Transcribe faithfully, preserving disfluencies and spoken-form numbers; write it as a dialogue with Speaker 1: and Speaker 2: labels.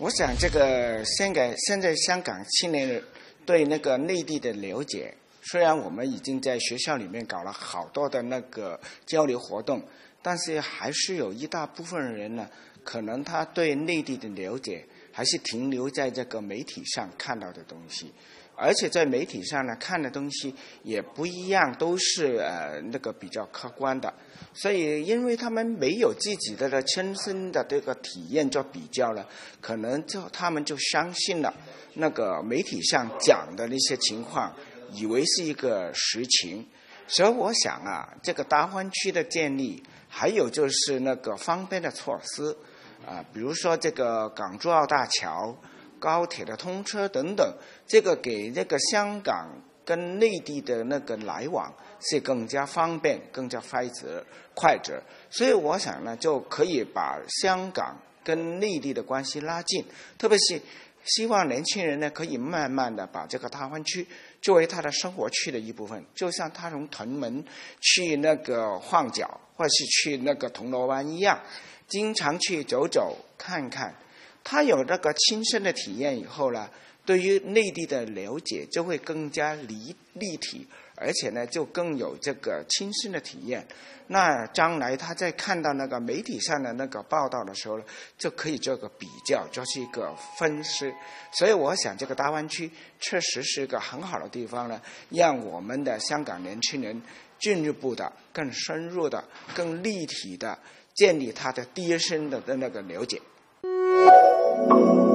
Speaker 1: 我想这个香港现在香港青年人对那个内地的了解，虽然我们已经在学校里面搞了好多的那个交流活动，但是还是有一大部分人呢，可能他对内地的了解还是停留在这个媒体上看到的东西，而且在媒体上呢看的东西也不一样，都是呃那个比较客观的，所以因为他们没有自己的的亲身的这个体验做比较了，可能就他们就相信了那个媒体上讲的那些情况，以为是一个实情。所以我想啊，这个大湾区的建立，还有就是那个方便的措施啊，比如说这个港珠澳大桥、高铁的通车等等，这个给这个香港跟内地的那个来往是更加方便、更加快捷、快捷。所以我想呢，就可以把香港跟内地的关系拉近，特别是希望年轻人呢可以慢慢的把这个大湾区作为他的生活区的一部分，就像他从屯门去那个旺角或是去那个铜锣湾一样，经常去走走看看。他有那个亲身的体验以后呢，对于内地的了解就会更加立立体，而且呢就更有这个亲身的体验。那将来他在看到那个媒体上的那个报道的时候，就可以做个比较，就是一个分析。所以我想这个大湾区确实是一个很好的地方呢，让我们的香港年轻人进一步的、更深入的、更立体的建立他的第一身的那个了解。